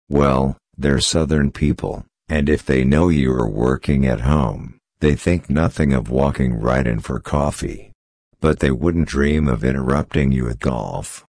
Well, they're Southern people, and if they know you are working at home, they think nothing of walking right in for coffee. But they wouldn't dream of interrupting you at golf.